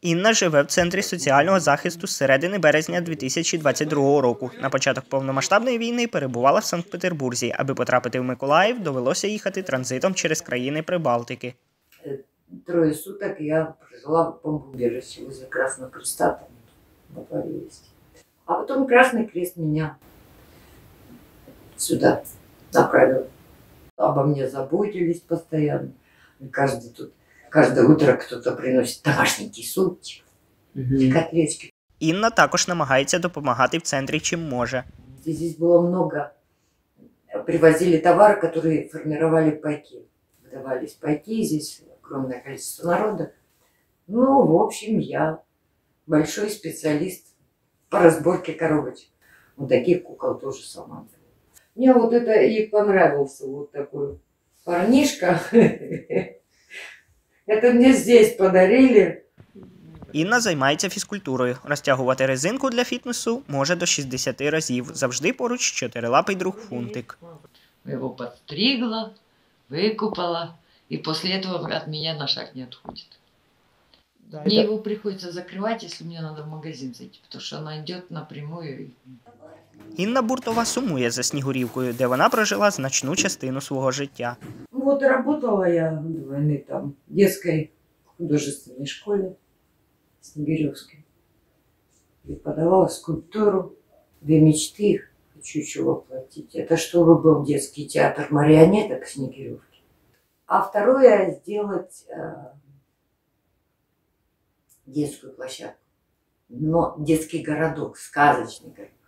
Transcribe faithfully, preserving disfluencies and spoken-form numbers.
Інна живе в Центрі соціального захисту з середини березня дві тисячі двадцять другого року. На початок повномасштабної війни перебувала в Санкт-Петербурзі. Аби потрапити в Миколаїв, довелося їхати транзитом через країни Прибалтики. Трое суток я прожила в бомбоубежище возле Красного Креста, там, на Повелиске. А потом Красный Крест меня сюда направил. Обо мне заботились постоянно. Каждый тут, каждое утро кто-то приносит домашненький супчик, угу. котлетки. Інна також намагається допомагати в центрі чим може. Здесь было много. Привозили товары, которые формировали пайки. Выдавались пайки, здесь огромное количество народа. Ну, в общем, я большой специалист по разборке коробочек. Вот таких кукол тоже сама делаю. Мне вот это и понравился, вот такой парнишка. Это мне здесь подарили. Інна займається фізкультурою. Розтягувати резинку для фітнесу може до шістдесяти разів. Завжди поруч чотирилапий друг Фунтик. Його підстригла, викупала, і після цього от мене на шаг не відходить. Да, Мне это... его приходится закрывать, если мне надо в магазин зайти, потому что она идет напрямую. Інна Буртова сумує за Снігурівкою, де вона прожила значну частину свого життя. Вот работала я до войны там в детской художественной школе Снегиревской. Преподавала скульптуру, две мечты хочу еще воплотить. Это чтобы был детский театр марионеток Снегиревки. А второе сделать э, детскую площадку. Но детский городок, сказочный городок.